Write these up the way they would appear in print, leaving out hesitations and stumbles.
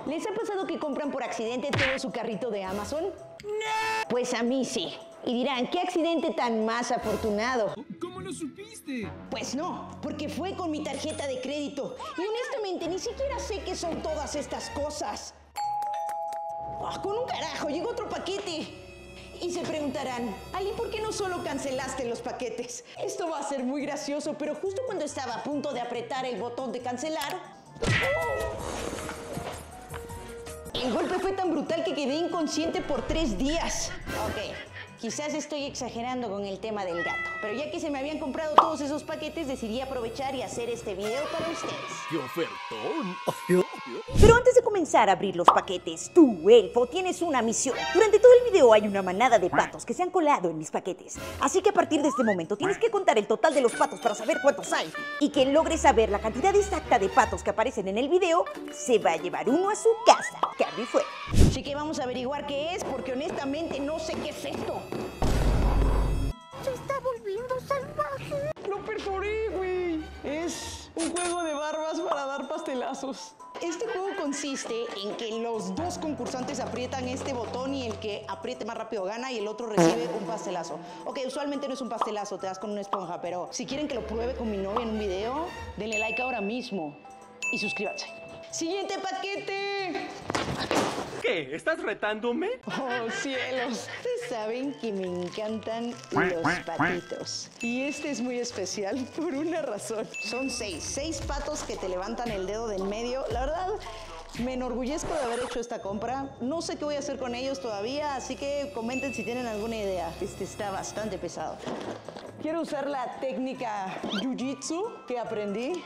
¿Les ha pasado que compran por accidente todo su carrito de Amazon? ¡No! Pues a mí sí. Y dirán, ¿qué accidente tan más afortunado? ¿Cómo lo supiste? Pues no, porque fue con mi tarjeta de crédito. Y honestamente ni siquiera sé qué son todas estas cosas. Oh, con un carajo, llegó otro paquete. Y se preguntarán, Ali, ¿por qué no solo cancelaste los paquetes? Esto va a ser muy gracioso, pero justo cuando estaba a punto de apretar el botón de cancelar... El golpe fue tan brutal que quedé inconsciente por 3 días. Ok, quizás estoy exagerando con el tema del gato, pero ya que se me habían comprado todos esos paquetes, decidí aprovechar y hacer este video para ustedes. ¡Qué ofertón! Pero antes de comenzar a abrir los paquetes, tú, elfo, tienes una misión. Durante todo el video hay una manada de patos que se han colado en mis paquetes. Así que a partir de este momento tienes que contar el total de los patos para saber cuántos hay. Y quien logre saber la cantidad exacta de patos que aparecen en el video, se va a llevar uno a su casa. Cambio fue. Así que vamos a averiguar qué es, porque honestamente no sé qué es esto. Se está volviendo salvaje. ¡Lo perforé, güey! Es un juego de barbas para dar pastelazos. Este juego consiste en que los dos concursantes aprietan este botón y el que apriete más rápido gana y el otro recibe un pastelazo. Ok, usualmente no es un pastelazo, te das con una esponja, pero si quieren que lo pruebe con mi novia en un video, denle like ahora mismo y suscríbanse. ¡Siguiente paquete! ¿Qué? ¿Estás retándome? ¡Oh, cielos! Ustedes saben que me encantan los patitos. Y este es muy especial por una razón. Son 6 patos que te levantan el dedo del medio. La verdad, me enorgullezco de haber hecho esta compra. No sé qué voy a hacer con ellos todavía, así que comenten si tienen alguna idea. Este está bastante pesado. Quiero usar la técnica Jiu-Jitsu que aprendí.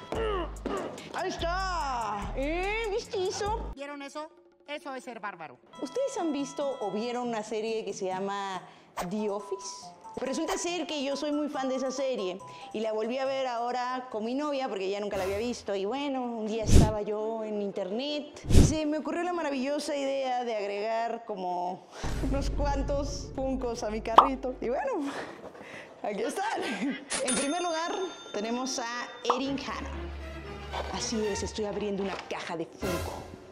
¡Ahí está! ¿Viste eso? ¿Vieron eso? Eso es ser bárbaro. ¿Ustedes han visto o vieron una serie que se llama The Office? Pero resulta ser que yo soy muy fan de esa serie y la volví a ver ahora con mi novia porque ya nunca la había visto. Y bueno, un día estaba yo en internet y se me ocurrió la maravillosa idea de agregar como unos cuantos Funkos a mi carrito. Y bueno, aquí están. En primer lugar, tenemos a Erin Hanna. Así es, estoy abriendo una caja de Funko.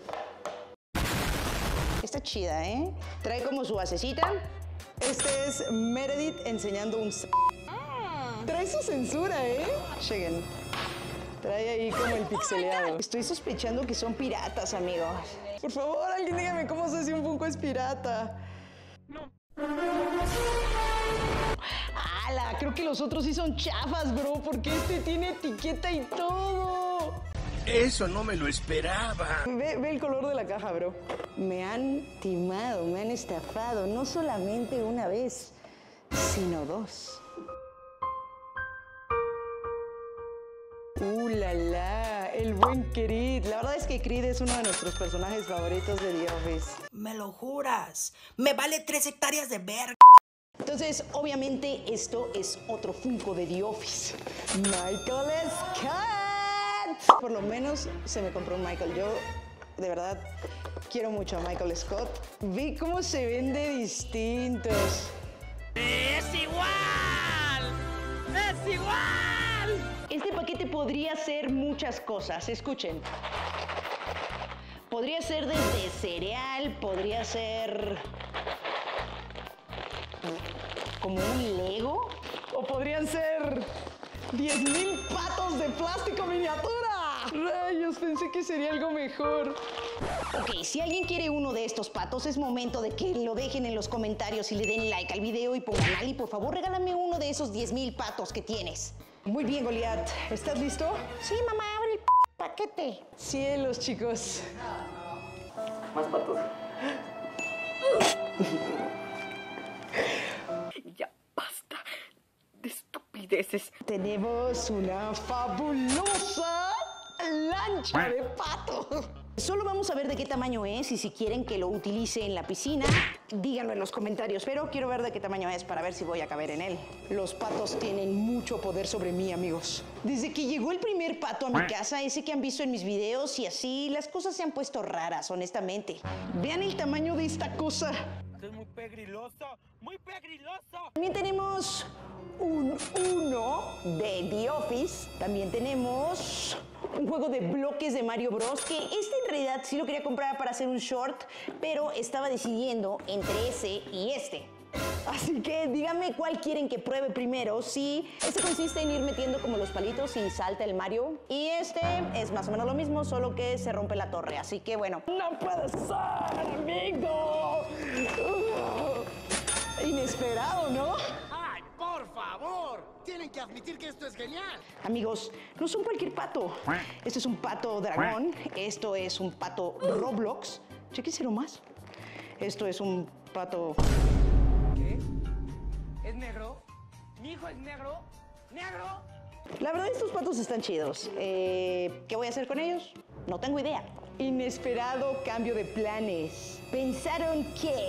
Está chida, ¿eh? Trae como su basecita. Este es Meredith enseñando un... Trae su censura, ¿eh? Chequen. Trae ahí como el pixeleado. Estoy sospechando que son piratas, amigos. Por favor, alguien dígame cómo sé si un Funko es pirata. No. ¡Hala! Creo que los otros sí son chafas, bro, porque este tiene etiqueta y todo. Eso no me lo esperaba. Ve el color de la caja, bro. Me han timado, me han estafado, no solamente una vez, sino 2. La la, el buen Creed. La verdad es que Creed es uno de nuestros personajes favoritos de The Office. ¿Me lo juras? Me vale 3 hectáreas de verga. Entonces, obviamente, esto es otro Funko de The Office. Michael Scott. Por lo menos se me compró un Michael. Yo, de verdad, quiero mucho a Michael Scott. Vi cómo se ven de distintos. ¡Es igual! ¡Es igual! Este paquete podría ser muchas cosas. Escuchen. Podría ser desde cereal, podría ser como un Lego, o podrían ser 10,000 patos de plástico miniatura. Rayos, pensé que sería algo mejor. Ok, si alguien quiere uno de estos patos, es momento de que lo dejen en los comentarios y le den like al video y pongan Ali, por favor, regálame uno de esos 10,000 patos que tienes. Muy bien, Goliat. ¿Estás listo? Sí, mamá, abre el paquete. Cielos, chicos. Más patos. Ya basta de estupideces. Tenemos una fabulosa lancha de pato. Solo vamos a ver de qué tamaño es y si quieren que lo utilice en la piscina, díganlo en los comentarios. Pero quiero ver de qué tamaño es para ver si voy a caber en él. Los patos tienen mucho poder sobre mí, amigos. Desde que llegó el primer pato a mi casa, ese que han visto en mis videos y así, las cosas se han puesto raras, honestamente. Vean el tamaño de esta cosa. Esto es muy pegriloso, muy pegriloso. También tenemos un 1 de The Office. También tenemos un juego de bloques de Mario Bros. Que este en realidad sí lo quería comprar para hacer un short, pero estaba decidiendo entre ese y este. Así que díganme cuál quieren que pruebe primero. Sí, este consiste en ir metiendo como los palitos y salta el Mario. Y este es más o menos lo mismo, solo que se rompe la torre. Así que bueno. ¡No puede ser, amigo! Inesperado, ¿no? ¡Ay, por favor! Tienen que admitir que esto es genial. Amigos, no son cualquier pato. Este es un pato dragón. Esto es un pato Roblox. Chéquenselo más. Esto es un pato... ¿Qué? ¿Es negro? ¿Mi hijo es negro? ¿Negro? La verdad, estos patos están chidos. ¿Qué voy a hacer con ellos? No tengo idea. Inesperado cambio de planes. ¿Pensaron que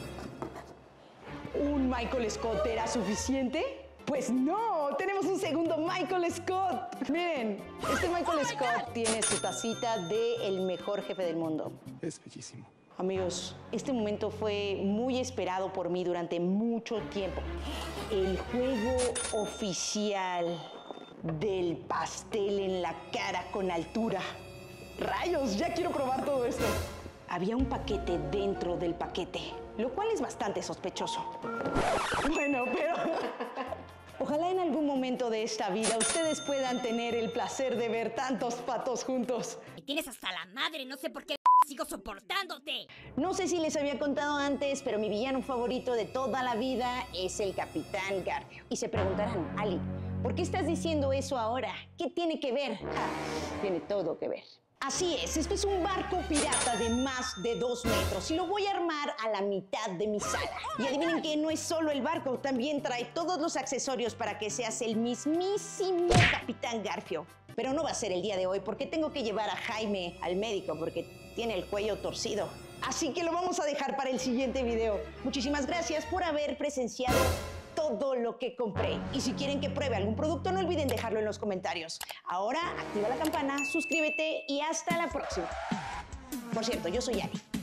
un Michael Scott era suficiente? Pues no, tenemos un segundo Michael Scott. Miren, este Michael Scott tiene su tacita de el mejor jefe del mundo. Es bellísimo. Amigos, este momento fue muy esperado por mí durante mucho tiempo. El juego oficial del pastel en la cara con altura. ¡Rayos! Ya quiero probar todo esto. Había un paquete dentro del paquete, lo cual es bastante sospechoso. Bueno, pero... ojalá en algún momento de esta vida ustedes puedan tener el placer de ver tantos patos juntos. Me tienes hasta la madre, no sé por qué sigo soportándote. No sé si les había contado antes, pero mi villano favorito de toda la vida es el Capitán Garfio. Y se preguntarán, Ali, ¿por qué estás diciendo eso ahora? ¿Qué tiene que ver? Tiene todo que ver. Así es, esto es un barco pirata de más de 2 metros y lo voy a armar a la mitad de mi sala. Y adivinen que no es solo el barco, también trae todos los accesorios para que seas el mismísimo Capitán Garfio. Pero no va a ser el día de hoy porque tengo que llevar a Jaime al médico porque tiene el cuello torcido. Así que lo vamos a dejar para el siguiente video. Muchísimas gracias por haber presenciado todo lo que compré. Y si quieren que pruebe algún producto, no olviden dejarlo en los comentarios. Ahora, activa la campana, suscríbete y hasta la próxima. Por cierto, yo soy Ali.